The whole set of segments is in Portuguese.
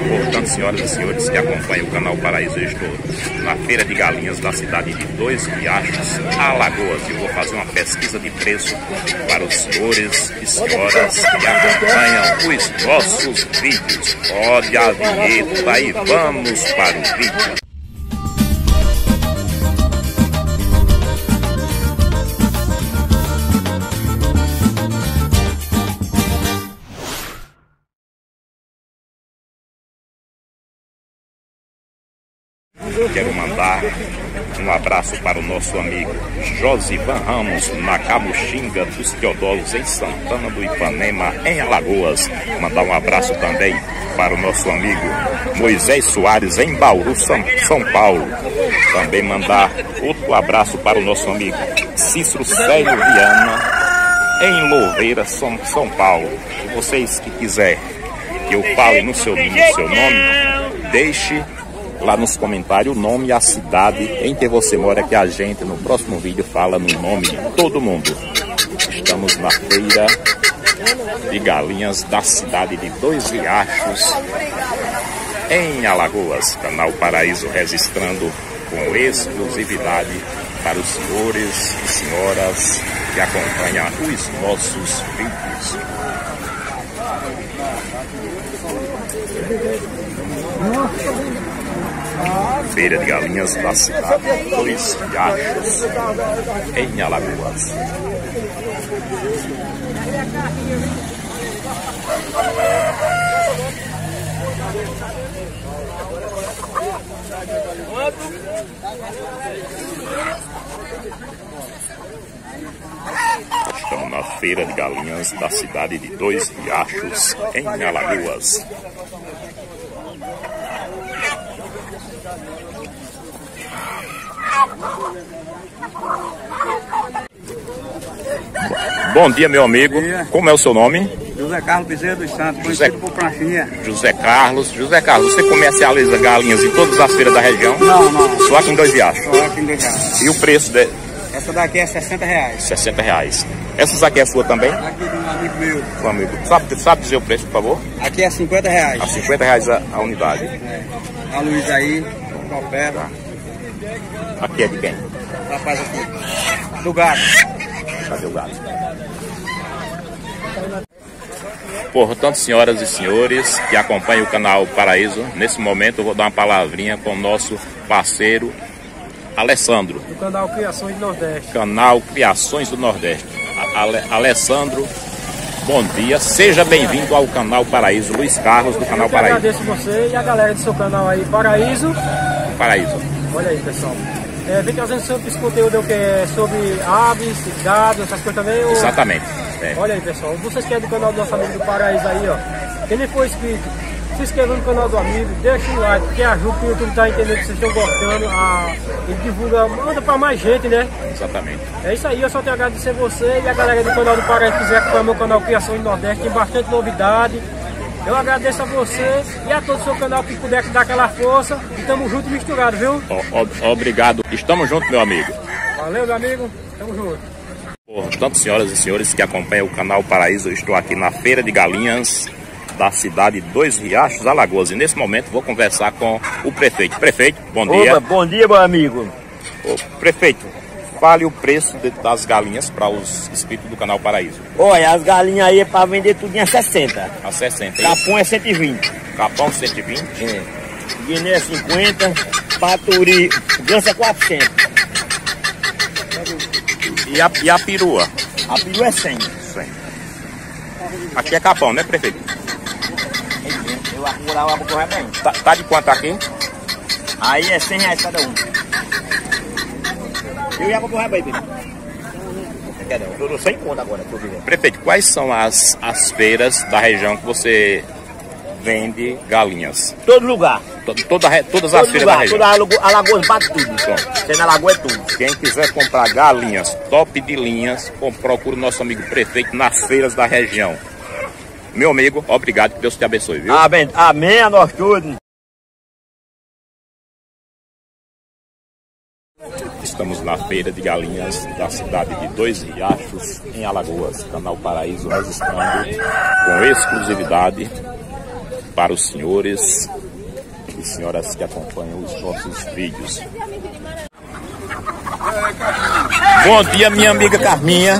Portanto, senhoras e senhores que acompanham o canal Paraíso, eu estou na Feira de Galinhas da cidade de Dois Riachos, Alagoas. E eu vou fazer uma pesquisa de preço para os senhores e senhoras que acompanham os nossos vídeos. Pode a vinheta e vamos para o vídeo. Quero mandar um abraço para o nosso amigo Josivan Ramos, na Camuxinga dos Teodolos, em Santana do Ipanema, em Alagoas. Mandar um abraço também para o nosso amigo Moisés Soares, em Bauru, São Paulo. Também mandar outro abraço para o nosso amigo Cícero Célio Viana, em Louveira, São Paulo. E vocês que quiserem que eu fale no seu nome, deixe lá nos comentários o nome e a cidade em que você mora, que a gente no próximo vídeo fala no nome de todo mundo. Estamos na Feira de Galinhas da cidade de Dois Riachos, em Alagoas. Canal Paraíso registrando com exclusividade para os senhores e senhoras que acompanham os nossos vídeos. Feira de Galinhas da cidade de Dois Riachos, em Alagoas. Estamos na Feira de Galinhas da cidade de Dois Riachos, em Alagoas. Bom dia, meu amigo. Como é o seu nome? José Carlos Bezerra dos Santos, conhecido por Pranchinha. José Carlos, você comercializa galinhas em todas as feiras da região? Não. Só aqui em Dois Riachos? Só aqui em Dois Riachos. E o preço de... Essa daqui é R$60. R$60. Essas aqui é sua também? Aqui de um amigo meu. Um amigo. Sabe dizer o preço, por favor? Aqui é R$50. A R$50 a unidade. É. A Luiz aí, coopera. Aqui é de quem? Rapaz aqui. Do gato. Cadê o gato? Portanto, senhoras e senhores que acompanham o canal Paraíso, nesse momento eu vou dar uma palavrinha com o nosso parceiro Alessandro. Do canal Criações do Nordeste. Canal Criações do Nordeste. Alessandro, bom dia. Seja bem-vindo ao canal Paraíso. Luiz Carlos, do canal Paraíso. Eu agradeço você e a galera do seu canal aí, Paraíso. Olha aí, pessoal. Vem trazendo sempre esse conteúdo que é sobre aves, gado, essas coisas também. Exatamente. Olha aí, pessoal. Vocês que é do canal do nosso amigo do Paraíso aí, ó. Quem nem for inscrito, se inscreva no canal do amigo, deixa um like, que ajuda o YouTube tá entendendo que vocês estão gostando. Ele divulga, manda pra mais gente, né? Exatamente. É isso aí, eu só tenho a agradecer você e a galera do canal do Paraíso que quiser acompanhar meu canal Criações do Nordeste, tem bastante novidade. Eu agradeço a você e a todo o seu canal que puder dar aquela força. E tamo junto e misturado, viu? Obrigado. Estamos juntos, meu amigo. Valeu, meu amigo. Tamo junto. Portanto, senhoras e senhores que acompanham o canal Paraíso, eu estou aqui na Feira de Galinhas da cidade de Dois Riachos, Alagoas. E nesse momento vou conversar com o prefeito. Prefeito, bom dia. Opa, bom dia, meu amigo. Prefeito, fale o preço das galinhas para os inscritos do canal Paraíso. Olha, as galinhas aí é para vender tudo em 60. A 60. Capão é 120. Capão 120. É. Guiné 50. Paturi, ganso é 400. E a perua? A perua é 100. 100. Aqui é capão, né, prefeito? Eu acumular uma boca bem. Tá de quanto aqui? Aí é R$100 cada um. Eu ia comprar bem, eu 100 conto agora, Prefeito, quais são as feiras da região que você vende galinhas? Todo lugar. Todas as feiras da região? Toda Alagoas bate tudo. Você na Lagoa é tudo. Quem quiser comprar galinhas top de linhas, procura o nosso amigo prefeito nas feiras da região. Meu amigo, obrigado, que Deus te abençoe, viu? Amém, a nós todos. Estamos na Feira de Galinhas da cidade de Dois Riachos, em Alagoas. Canal Paraíso registrando com exclusividade para os senhores e senhoras que acompanham os nossos vídeos. Bom dia, minha amiga Carminha.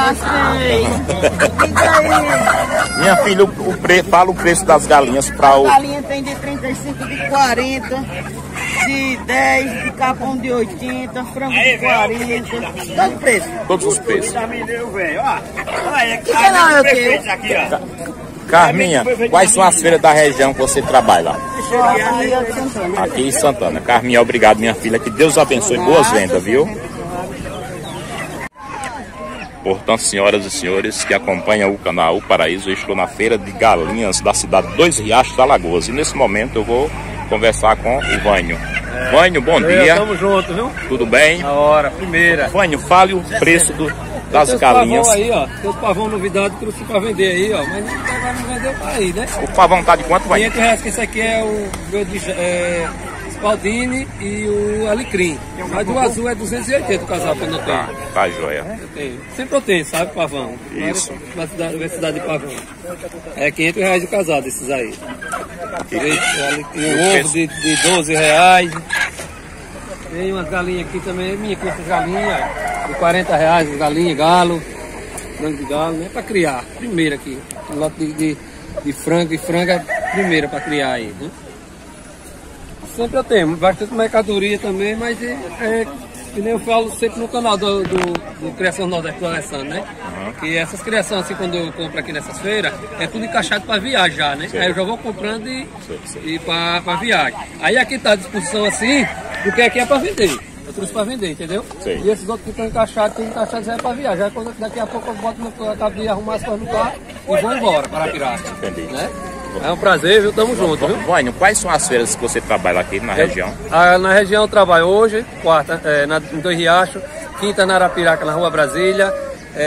Minha filha, fala o preço das galinhas para o... Galinha tem de 35, de 40, de 10, de capão de 80, frango de 40, todo preço. Todos os preços. Carminha, quais são as feiras da região que você trabalha lá? Aqui em Santana. Carminha, obrigado, minha filha. Que Deus abençoe. Boas vendas, viu? Portanto, senhoras e senhores que acompanham o canal O Paraíso, eu estou na feira de galinhas da cidade de Dois Riachos, Alagoas. E nesse momento eu vou conversar com o Vânio. Vânio, bom dia. Tamo junto, viu? Tudo bem? Na hora, primeira. Vânio, fale o preço das galinhas. Tem os pavão aí, ó. Tem os pavão novidade que eu trouxe pra vender aí, ó. Mas agora não vendeu pra aí, né? O pavão tá de quanto, Vânio? R$500, que esse aqui é o Spaldini e o Alecrim. Mas do azul é 280 o casal que eu não tenho. Tá joia. Eu tenho. Sempre eu tenho, sabe, pavão? Isso. Na universidade de pavão. É R$500 o casal desses aí. E um ovo de R$12. Tem umas galinhas aqui também, minha com essas galinhas, de R$40, galinha, galo, frango de galo, né? Pra criar, primeiro aqui. Um lote de frango e franga, primeira pra criar aí, né? Sempre eu tenho, bastante mercadoria também, mas que nem eu falo sempre no canal do Criação Nordeste do Alessandro, né? Que essas criações, assim, quando eu compro aqui nessas feiras, é tudo encaixado para viajar, né? Aí eu já vou comprando e para viagem. Aí aqui tá à disposição assim, porque aqui é para vender. Eu trouxe para vender, entendeu? Sim. E esses outros que estão encaixados, já é para viajar. Daqui a pouco eu boto acabo de arrumar as coisas no carro e vou embora para Arapiraca. Entendi. Né? É um prazer, viu? Tamo junto, viu? Vânio, quais são as feiras que você trabalha aqui na região? Na região eu trabalho hoje, quarta em Dois Riachos, quinta na Arapiraca, na Rua Brasília,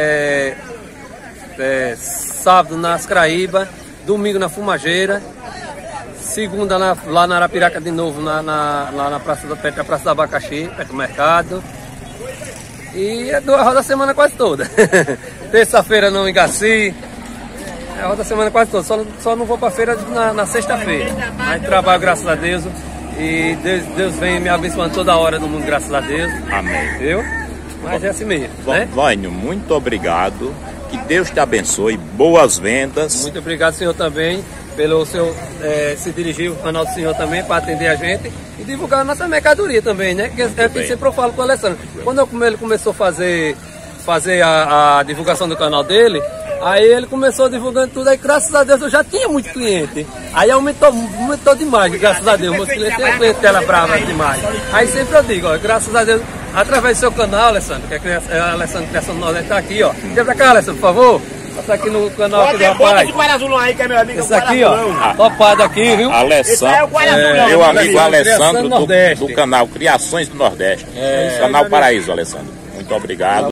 sábado nas Craíba, domingo na Fumageira, segunda lá na Arapiraca de novo, lá na Praça da Praça do Abacaxi, perto do mercado. E roda a semana quase toda. Terça-feira no Igaci. Roda a semana quase toda, só não vou para feira na sexta-feira. Mas trabalho, graças a Deus, e Deus vem me abençoando toda hora no mundo, graças a Deus. Amém. Viu? Mas é assim mesmo, né? Vânio, muito obrigado, que Deus te abençoe, boas vendas. Muito obrigado, senhor, também, pelo seu se dirigir ao canal do senhor também, para atender a gente e divulgar a nossa mercadoria também, né? Que é que sempre eu falo com o Alessandro. Quando ele começou a fazer a divulgação do canal dele, aí ele começou divulgando tudo, aí graças a Deus eu já tinha muito cliente. Aí aumentou demais, graças a Deus. Meus clientes têm clientela brava demais. Aí sempre eu digo, ó, graças a Deus, através do seu canal, Alessandro, que é a Alessandro Criação do Nordeste, tá aqui, ó. Vem pra cá, Alessandro, por favor. Tá aqui no canal aqui do rapaz. Aí, que é meu amigo. Esse aqui, ó, topado aqui, viu? Alessandro, meu amigo Alessandro do canal Criações do Nordeste. Canal Paraíso, Alessandro. Muito obrigado.